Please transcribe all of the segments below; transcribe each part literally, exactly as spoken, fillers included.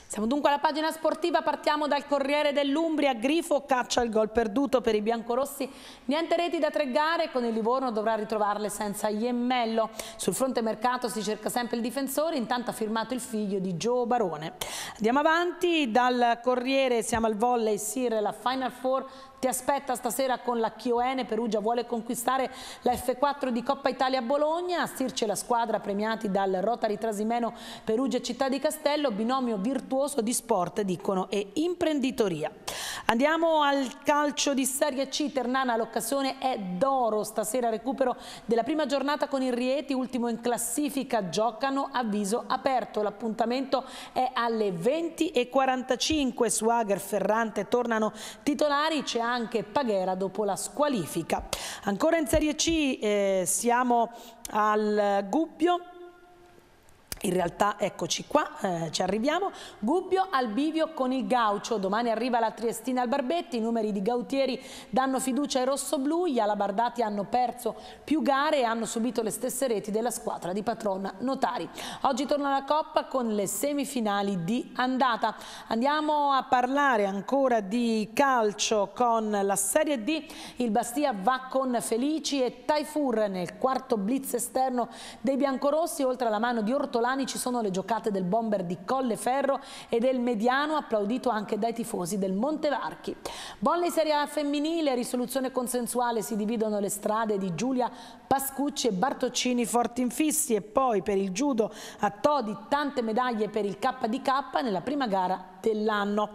Siamo dunque alla pagina sportiva, partiamo dal Corriere dell'Umbria. Grifo caccia il gol perduto per i biancorossi, niente reti da tre gare, con il Livorno dovrà ritrovarle senza Iemmello. Sul fronte mercato si cerca sempre il difensore, intanto ha firmato il figlio di Gio Barone. Andiamo avanti, dal Corriere siamo al volley. Sir, la Final Four ti aspetta stasera con la K O N. Perugia vuole conquistare la F quattro di Coppa Italia a Bologna. A Sirce la squadra, premiati dal Rotary Trasimeno, Perugia e Città di Castello, binomio virtuoso di sport, dicono, e imprenditoria. Andiamo al calcio di Serie C. Ternana, l'occasione è d'oro. Stasera recupero della prima giornata con il Rieti, ultimo in classifica, giocano a viso aperto. L'appuntamento è alle venti e quarantacinque. Swagger, Ferrante tornano titolari, c'è anche Paghera dopo la squalifica. Ancora in Serie C eh, siamo al Gubbio. In realtà eccoci qua, eh, ci arriviamo. Gubbio al bivio con il Gaucio, domani arriva la Triestina al Barbetti, i numeri di Gautieri danno fiducia ai rossoblù, gli alabardati hanno perso più gare e hanno subito le stesse reti della squadra di patron Notari. Oggi torna la Coppa con le semifinali di andata. Andiamo a parlare ancora di calcio con la Serie D, il Bastia va con Felici e Taifur nel quarto blitz esterno dei biancorossi, oltre alla mano di Ortolani ci sono le giocate del bomber di Colleferro e del Mediano, applaudito anche dai tifosi del Montevarchi. Volley Serie A femminile, risoluzione consensuale, si dividono le strade di Giulia Pascucci e Bartoccini Fortinfissi, e poi per il judo a Todi tante medaglie per il K D K nella prima gara dell'anno.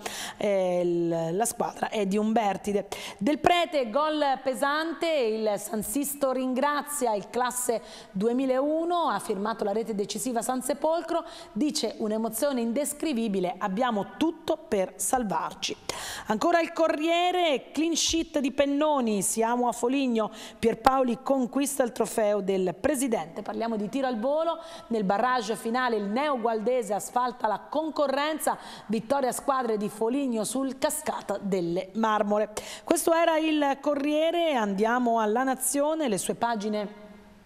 Eh, la squadra è di Umbertide. Del Prete, gol pesante, il San Sisto ringrazia il classe duemilauno, ha firmato la rete decisiva San Sepolcro, dice un'emozione indescrivibile, abbiamo tutto per salvarci. Ancora il Corriere, clean sheet di Pennoni, siamo a Foligno, Pierpaoli conquista il trofeo del presidente. Parliamo di tiro al volo, nel barrage finale il Neo Gualdese asfalta la concorrenza, vittoria a squadre di Foligno sul Cascata delle Marmore. Questo era il Corriere, andiamo alla Nazione, le sue pagine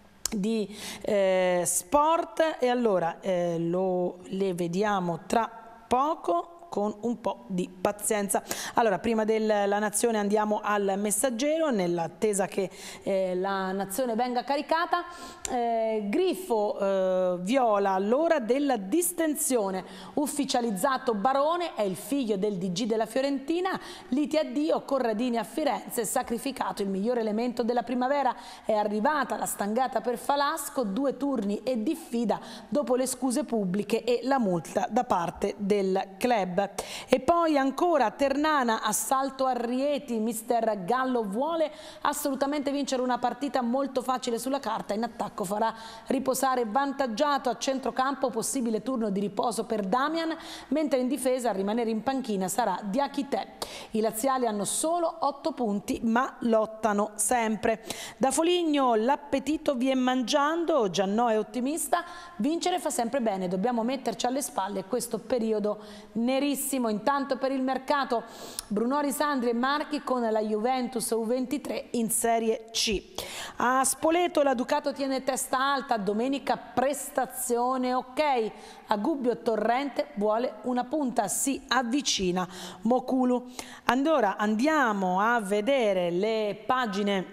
di eh, sport, e allora eh, lo, le vediamo tra poco con un po' di pazienza. Allora, prima della Nazione andiamo al Messaggero, nell'attesa che eh, la Nazione venga caricata. Eh, Grifo eh, viola l'ora della distensione, ufficializzato Barone, è il figlio del D G della Fiorentina, liti addio, Corradini a Firenze, sacrificato il migliore elemento della primavera, è arrivata la stangata per Falasco, due turni e diffida dopo le scuse pubbliche e la multa da parte del club. E poi ancora Ternana, assalto a Rieti, mister Gallo vuole assolutamente vincere una partita molto facile sulla carta, in attacco farà riposare Vantaggiato, a centrocampo possibile turno di riposo per Damian, mentre in difesa a rimanere in panchina sarà Diachité. I laziali hanno solo otto punti ma lottano sempre. Da Foligno l'appetito vi è mangiando, Giannò è ottimista, vincere fa sempre bene, dobbiamo metterci alle spalle questo periodo nerissimo. Intanto per il mercato Brunori, Sandri e Marchi con la Juventus U ventitré in Serie C. A Spoleto la Ducato tiene testa alta, domenica prestazione ok, a Gubbio Torrente vuole una punta, si avvicina Mokulu. Allora andiamo a vedere le pagine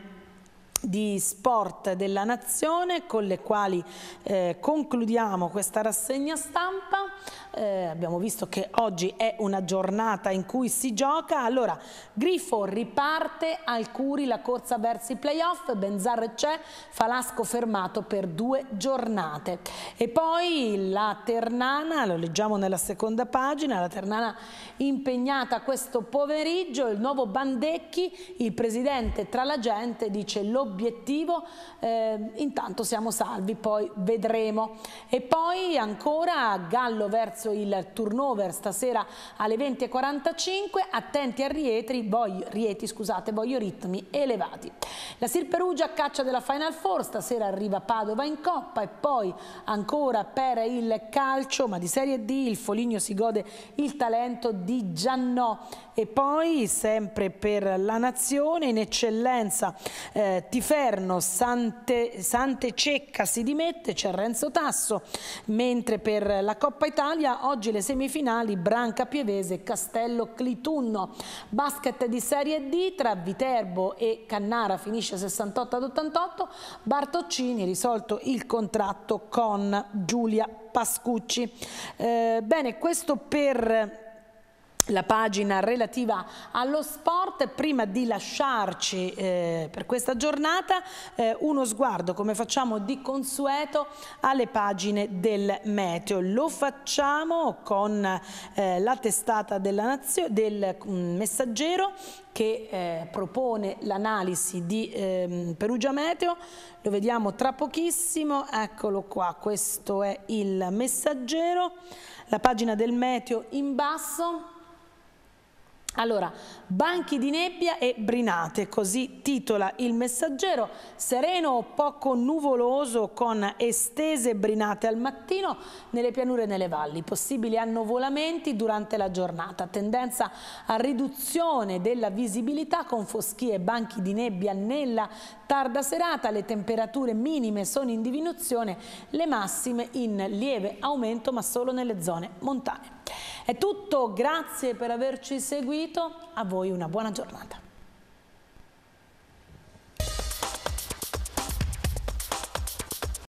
di sport della Nazione con le quali eh, concludiamo questa rassegna stampa. Eh, abbiamo visto che oggi è una giornata in cui si gioca. Allora, Grifo riparte al Curi la corsa verso i playoff, Benzarre c'è, Falasco fermato per due giornate. E poi la Ternana, lo leggiamo nella seconda pagina, la Ternana impegnata questo pomeriggio, il nuovo Bandecchi, il presidente tra la gente dice l'obiettivo, eh, intanto siamo salvi, poi vedremo. E poi ancora Gallo verso il turnover stasera alle venti e quarantacinque, attenti a Rieti, voglio, Rieti scusate, voglio ritmi elevati. La Sir Perugia a caccia della Final Four, stasera arriva Padova in Coppa. E poi ancora per il calcio, ma di Serie D, il Foligno si gode il talento di Giannò. E poi sempre per la Nazione, in eccellenza eh, Tiferno, Sante, Sante Cecca si dimette, c'è Renzo Tasso, mentre per la Coppa Italia Italia, oggi le semifinali Branca Pievese, Castello Clitunno. Basket di Serie D tra Viterbo e Cannara finisce sessantotto ad ottantotto, Bartoccini risolto il contratto con Giulia Pascucci. Eh, bene, questo per la pagina relativa allo sport. Prima di lasciarci eh, per questa giornata eh, uno sguardo, come facciamo di consueto, alle pagine del meteo. Lo facciamo con eh, la testata della Nazio- del mm, Messaggero, che eh, propone l'analisi di eh, Perugia Meteo. Lo vediamo tra pochissimo, eccolo qua, questo è il Messaggero, la pagina del meteo in basso. Allora, banchi di nebbia e brinate, così titola il Messaggero. Sereno o poco nuvoloso con estese brinate al mattino nelle pianure e nelle valli. Possibili annuvolamenti durante la giornata. Tendenza a riduzione della visibilità con foschie e banchi di nebbia nella tarda serata. Le temperature minime sono in diminuzione, le massime in lieve aumento, ma solo nelle zone montane. È tutto, grazie per averci seguito, a voi una buona giornata.